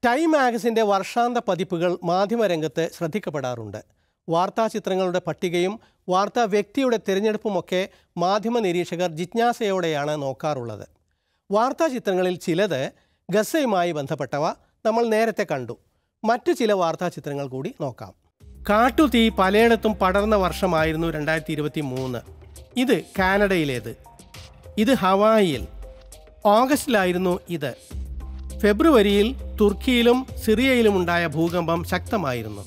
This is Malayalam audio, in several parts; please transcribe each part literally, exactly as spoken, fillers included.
ടൈം മാഗസിൻ്റെ വർഷാന്ത പതിപ്പുകൾ മാധ്യമരംഗത്ത് ശ്രദ്ധിക്കപ്പെടാറുണ്ട്. വാർത്താചിത്രങ്ങളുടെ പട്ടികയും വാർത്താ വ്യക്തിയുടെ തിരഞ്ഞെടുപ്പുമൊക്കെ മാധ്യമ നിരീക്ഷകർ ജിജ്ഞാസയോടെയാണ് നോക്കാറുള്ളത്. വാർത്താചിത്രങ്ങളിൽ ചിലത് ഗസയുമായി ബന്ധപ്പെട്ടവ നമ്മൾ നേരത്തെ കണ്ടു. മറ്റു ചില വാർത്താചിത്രങ്ങൾ കൂടി നോക്കാം. കാട്ടുതീ പലയിടത്തും പടർന്ന വർഷമായിരുന്നു രണ്ടായിരത്തി ഇരുപത്തി മൂന്ന്. ഇത് കാനഡയിലേത്. ഇത് ഹവായിയിൽ. ഓഗസ്റ്റിലായിരുന്നു ഇത്. ഫെബ്രുവരിയിൽ തുർക്കിയിലും സിറിയയിലുമുണ്ടായ ഭൂകമ്പം ശക്തമായിരുന്നു.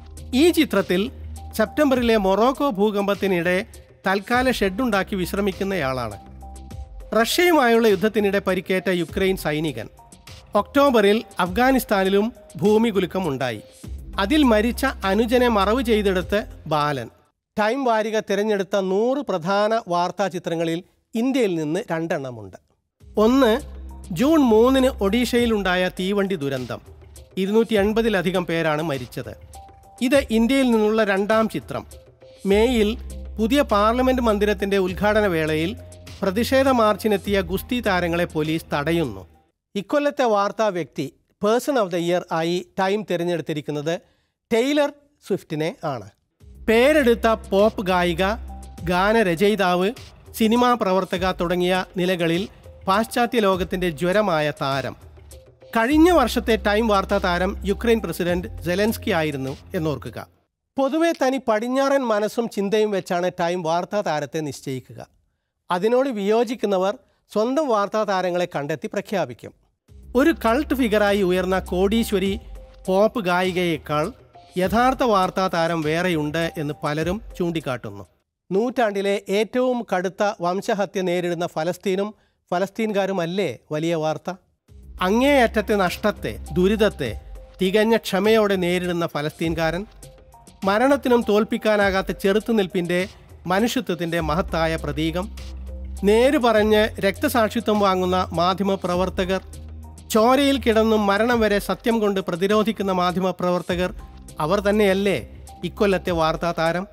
ഈ ചിത്രത്തിൽ സെപ്റ്റംബറിലെ മൊറോക്കോ ഭൂകമ്പത്തിനിടെ തൽക്കാല ഷെഡുണ്ടാക്കി വിശ്രമിക്കുന്നയാളാണ്. റഷ്യയുമായുള്ള യുദ്ധത്തിനിടെ പരിക്കേറ്റ യുക്രൈൻ സൈനികൻ. ഒക്ടോബറിൽ അഫ്ഗാനിസ്ഥാനിലും ഭൂമികുലുക്കം ഉണ്ടായി. അതിൽ മരിച്ച അനുജനെ മറവ് ചെയ്തെടുത്ത് ബാലൻ. ടൈം വാരിക തിരഞ്ഞെടുത്ത നൂറ് പ്രധാന വാർത്താ ചിത്രങ്ങളിൽ ഇന്ത്യയിൽ നിന്ന് രണ്ടെണ്ണമുണ്ട്. ഒന്ന്, ജൂൺ മൂന്നിന് ഒഡീഷയിലുണ്ടായ തീവണ്ടി ദുരന്തം. ഇരുന്നൂറ്റി എൺപതിലധികം പേരാണ് മരിച്ചത്. ഇത് ഇന്ത്യയിൽ നിന്നുള്ള രണ്ടാം ചിത്രം. മേയിൽ പുതിയ പാർലമെൻറ്റ് മന്ദിരത്തിൻ്റെ ഉദ്ഘാടന വേളയിൽ പ്രതിഷേധ മാർച്ചിനെത്തിയ ഗുസ്തി താരങ്ങളെ പോലീസ് തടയുന്നു. ഇക്കൊല്ലത്തെ വാർത്താ വ്യക്തി പേഴ്സൺ ഓഫ് ദ ഇയർ ആയി ടൈം തിരഞ്ഞെടുത്തിരിക്കുന്നത് ടൈലർ സ്വിഫ്റ്റിനെ ആണ്. പേരെടുത്ത പോപ്പ് ഗായിക, ഗാനരചയിതാവ്, സിനിമാ പ്രവർത്തക തുടങ്ങിയ നിലകളിൽ പാശ്ചാത്യ ലോകത്തിൻ്റെ ജ്വരമായ താരം. കഴിഞ്ഞ വർഷത്തെ ടൈം വാർത്താ താരം യുക്രൈൻ പ്രസിഡന്റ് സെലൻസ്കി ആയിരുന്നു എന്നോർക്കുക. പൊതുവെ തനി പടിഞ്ഞാറൻ മനസ്സും ചിന്തയും വെച്ചാണ് ടൈം വാർത്താ താരത്തെ നിശ്ചയിക്കുക. അതിനോട് വിയോജിക്കുന്നവർ സ്വന്തം വാർത്താ താരങ്ങളെ കണ്ടെത്തി പ്രഖ്യാപിക്കും. ഒരു കൾട്ട് ഫിഗറായി ഉയർന്ന കോടീശ്വരി പോപ്പ് ഗായികയേക്കാൾ യഥാർത്ഥ വാർത്താ താരം വേറെയുണ്ട് എന്ന് പലരും ചൂണ്ടിക്കാട്ടുന്നു. നൂറ്റാണ്ടിലെ ഏറ്റവും കടുത്ത വംശഹത്യ നേരിടുന്ന ഫലസ്തീനും ഫലസ്തീൻകാരുമല്ലേ വലിയ വാർത്ത? അങ്ങേയറ്റത്തെ നഷ്ടത്തെ, ദുരിതത്തെ തികഞ്ഞ ക്ഷമയോടെ നേരിടുന്ന ഫലസ്തീൻകാരൻ, മരണത്തിനും തോൽപ്പിക്കാനാകാത്ത ചെറുത്തുനിൽപ്പിൻ്റെ, മനുഷ്യത്വത്തിൻ്റെ മഹത്തായ പ്രതീകം, നേര് പറഞ്ഞ് രക്തസാക്ഷിത്വം വാങ്ങുന്ന മാധ്യമപ്രവർത്തകർ, ചോരയിൽ കിടന്നും മരണം വരെ സത്യം കൊണ്ട് പ്രതിരോധിക്കുന്ന മാധ്യമപ്രവർത്തകർ, അവർ തന്നെയല്ലേ ഇക്കൊല്ലത്തെ വാർത്താ താരം?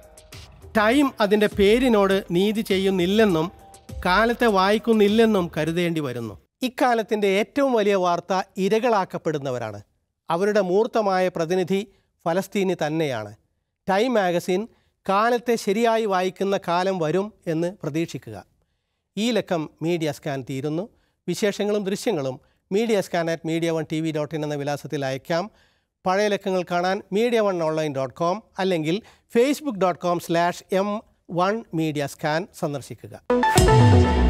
ടൈം അതിൻ്റെ പേരിനോട് നീതി ചെയ്യുന്നില്ലെന്നും കാലത്തെ വായിക്കുന്നില്ലെന്നും കരുതേണ്ടി വരുന്നു. ഇക്കാലത്തിൻ്റെ ഏറ്റവും വലിയ വാർത്ത ഇരകളാക്കപ്പെടുന്നവരാണ്. അവരുടെ മൂർത്തമായ പ്രതിനിധി ഫലസ്തീനി തന്നെയാണ്. ടൈം മാഗസിൻ കാലത്തെ ശരിയായി വായിക്കുന്ന കാലം വരും എന്ന് പ്രതീക്ഷിക്കുക. ഈ ലക്കം മീഡിയ സ്കാൻ തീരുന്നു. വിശേഷങ്ങളും ദൃശ്യങ്ങളും media scan at media one T V dot in എന്ന വിലാസത്തിൽ അയക്കാം. പഴയ ലക്കങ്ങൾ കാണാൻ media one online dot com അല്ലെങ്കിൽ Facebook dot com slash M one media scan സന്ദർശിക്കുക.